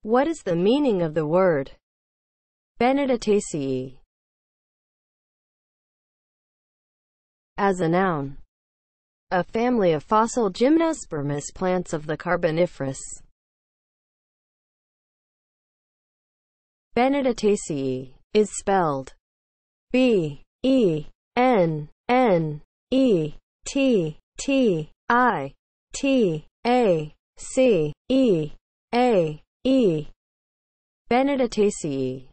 What is the meaning of the word BENNETTITACEAE as a noun? A family of fossil gymnospermous plants of the Carboniferous. BENNETTITACEAE is spelled BENNETTITACEAE. BENNETTITACEAE.